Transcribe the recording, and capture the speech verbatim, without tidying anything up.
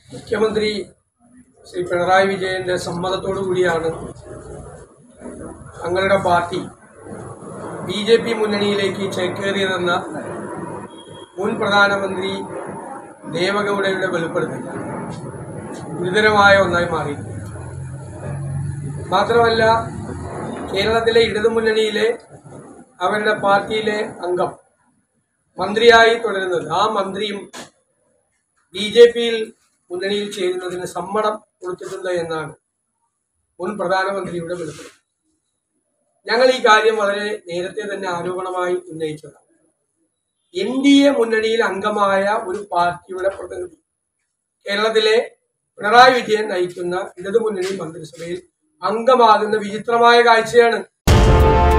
മുഖ്യമന്ത്രി ശ്രീ പിണറായി വിജയന്റെ സമ്മതത്തോടു കൂടിയാണ് തങ്ങളുടെ പാർട്ടി ബി ജെ പി മുന്നണിയിലേക്ക് ചേക്കേറിയതെന്ന മുൻ പ്രധാനമന്ത്രി ദേവഗൌഡയുടെ വെളിപ്പെടുത്തൽ ഗുരുതരമായ ഒന്നായി മാറി. മാത്രമല്ല, കേരളത്തിലെ ഇടതുമുന്നണിയിലെ അവരുടെ പാർട്ടിയിലെ അംഗം മന്ത്രിയായി തുടരുന്നത്, ആ മന്ത്രിയും ബി ജെ പിയിൽ മുന്നണിയിൽ ചേരുന്നതിന് സമ്മതം കൊടുത്തിട്ടുണ്ട് എന്നാണ് മുൻ പ്രധാനമന്ത്രിയുടെ വെളിപ്പെടുത്തൽ. ഞങ്ങൾ ഈ കാര്യം വളരെ നേരത്തെ തന്നെ ആരോപണമായി ഉന്നയിച്ചതാണ്. എൻ ഡി എ മുന്നണിയിൽ അംഗമായ ഒരു പാർട്ടിയുടെ പ്രതിനിധി കേരളത്തിലെ പിണറായി വിജയൻ നയിക്കുന്ന ഇടതുമുന്നണി മന്ത്രിസഭയിൽ അംഗമാകുന്ന വിചിത്രമായ കാഴ്ചയാണ്.